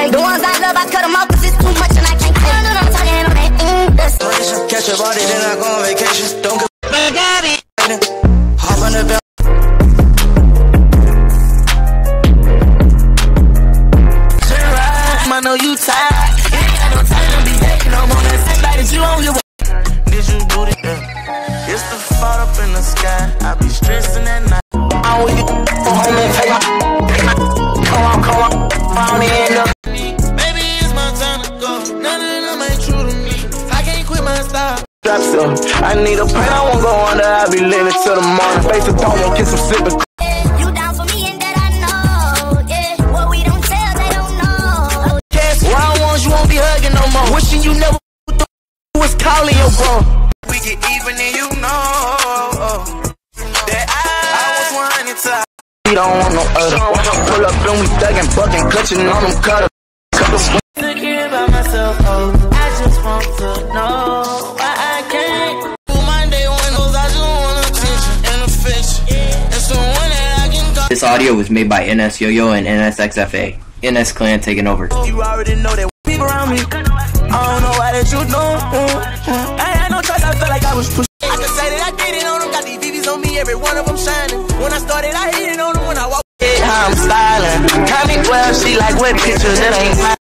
The ones I love, I cut them off 'cause it's too much and I can't cut it. I'm talking on that Catch a body, then I go on vacation. Don't get hop on the belt. I know you tired. You ain't got no time to be dating no more. That sex light is you on your. Did you do it? It's the fall up in the sky. I be stressing at night. I'm with you. Home and take my. Come on. Found the end up. Maybe it's my time to go. None of them ain't true to me. I can't quit my style. Drop some. I need a pain. I won't go under. I'll be living till the morning. Face the tone, won't get some sipping. You down for me and that I know. Yeah, what we don't tell, they don't know. Round ones, you won't be hugging no more. Wishing you never was calling your bro. We get even and you know that I was wanting to. We don't want no other. Pull up and we thugging, bucking, clutching on them cutters. Thinking about myself, I just want to know why I can't. Do my day one goes, I just want attention and affection. And someone that I can go. This audio was made by NS Yo-Yo and NSXFA. NS Clan taking over. You already know that people around me. I don't know why that you know. I had no choice, I felt like I was pushed. I can say that I did it on them, got these BBs on me, every one of them shining. When I started, I hit it on them when I walked. How I'm styling. Tommy 12, she like wet pictures, that ain't mine.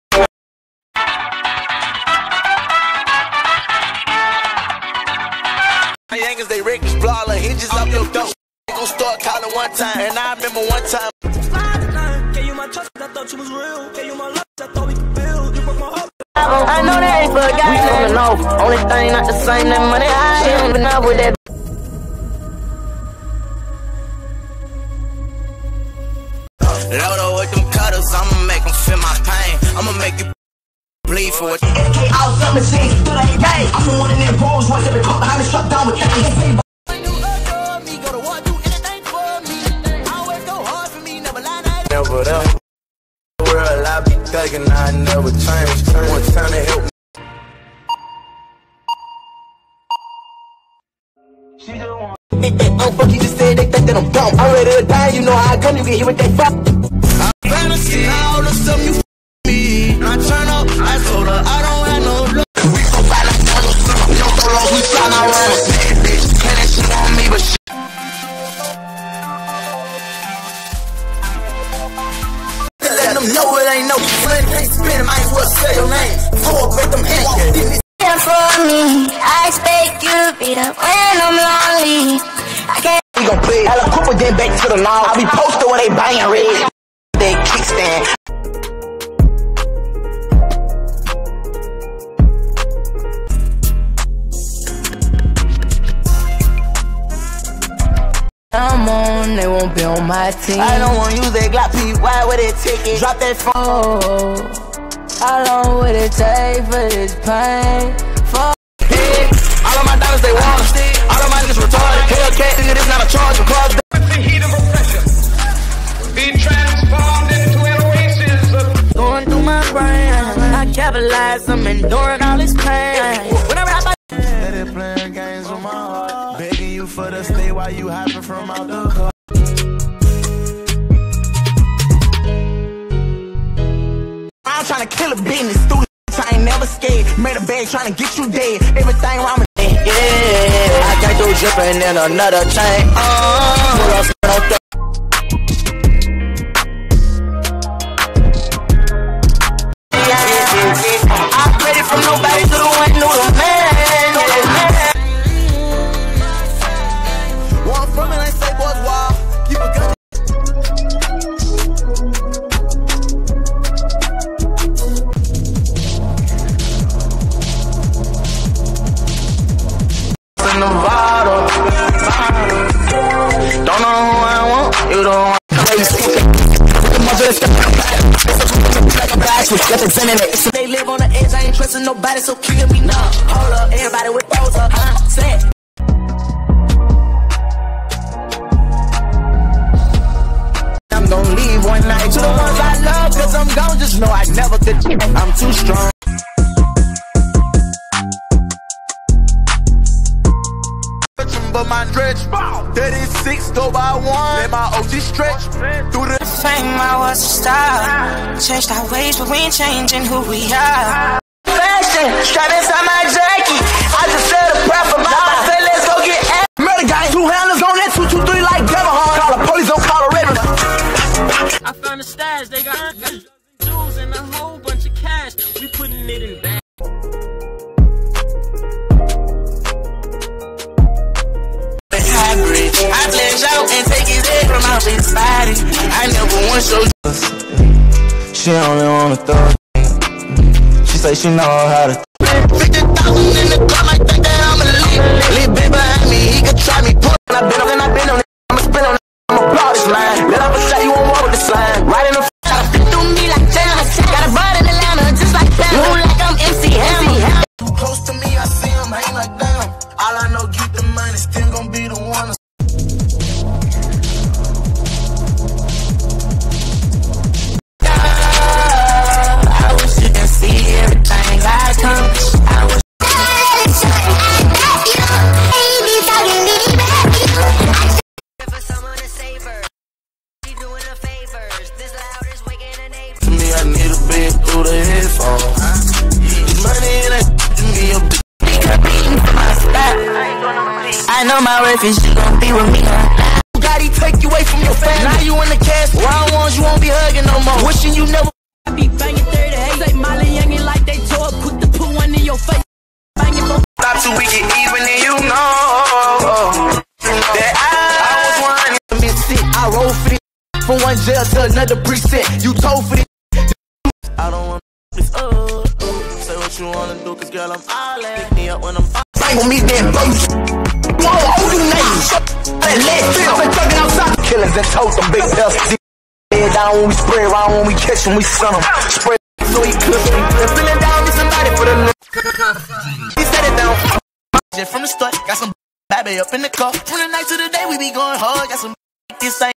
My Yankees, they Rick Brawler, hinges up your dope. They gon' start calling one time, and I remember one time. I thought you was real. Gave you my love, I thought we could build. You broke my heart. I know that ain't for a guy. We coming off. Only thing not the same, that money I ain't been up with that. Load with them cutters, I'ma make them feel my pain. I'ma make you bleed for it. I'll come and see, but I ain't gay. I'm the one in them balls, once every caught behind me, struck down with that. Never them. World, I be thugging, I never change. One time to help me. Oh, fuck, you just said they think that I'm dumb. I'm ready to die, you know how I come, you can hear what they fuck. I'm fantasy, all the stuff you me. I turn up, I told her, I don't have no love. We go by like we fly around. Bad bitch, can't that shit on me, but shit. Let them know it ain't no friend. Ain't spin, might as well say your name. Four, break them hands. For me, I expect you to be the when I'm lonely. I can't. We gon' play. I look quick, then back to the law. I be posted where they buying red. They kickstand. I'm on, they won't be on my team. I don't want to use that Glock P. Why would it take it? Drop that phone. Oh, how long would it take for this pain? For all of my diamonds they want. All of my niggas retarded. Hellcat, nigga, this not a charge because the heat of oppression being transformed into an oasis of going through my brain. I capitalize, I'm enduring all this pain. Whenever I started playing games with my heart, begging you for the stay while you hopping from out the car. I'm trying to kill a business through the I ain't never scared. Made a bag trying to get you dead. Everything around me. Yeah, I can't do dripping in another chain. Pull up, I'm ready from nobody to the one new man. One from it, I say boys wild. Keep a gun. Nevada. Don't know who I want, you don't want they live on the edge, I ain't trusting nobody, so kill me now. Hold up, everybody with those up, set. I'm gonna leave one night to the ones I love, cause I'm gone, just know I never could. I'm too strong. But my stretch, 36 go by one. Let my OG stretch through the fame, I was a star. Changed our ways, but we ain't changing who we are. Fashion, strap inside my jacket. I just said a prayer for my life. I said, let's go get at murder gang. 2 handlers on that 223 like Devil Horn. Call the police, don't call the Ravens. I found the stash, they got jewels and a whole bunch of cash. We putting it in back. Hybrid. I pledge out and take his head from out his body. I never want show. She only wanna throw. She say she know how to. 50,000 in the club, I think that I'm a lead. Little bit behind me, he could try me. I've been on it. I'ma spin on it. I'ma blow this line. Let off a shot, you won't walk with the slime. Right in the through me like Jam. Got a bride in Atlanta, just like that. You like I'm MC Hammer. Too close to me, I see him, I ain't like damn. All I know, get the money, still gon' be the one. I wish you can see everything I accomplished. I wish. For someone to save her, she doing her favors. This loud is waking a neighbor. To me, I need a bed through the headphones. This money and that to me, a big beating for my spot. I know my refuge, you gon' be with me. Bugatti take you away from your family. Now you in the casket. Round ones, you won't be hugging no more. Wishing you never. I be banging 38, like Molly youngin' like they tore up. Quick to put one in your face. Banging both. Stop till we get even and you know that I was one in Mississippi. I roll for this from one jail to another precinct. You told for this. I don't want this. Say what you wanna do, cause girl, I'm all in. Pick me up when I'm bang with me, then bro. Whoa, all you names. Let's feel been thugging outside. Killings and toast them big bells. Head down when we spray around, when we catch them, we sun them. Spray so he cook me. And feeling down, need somebody for the look. He set it down. From the start, got some baby up in the car. From the night to the day, we be going hard. Got some this thing.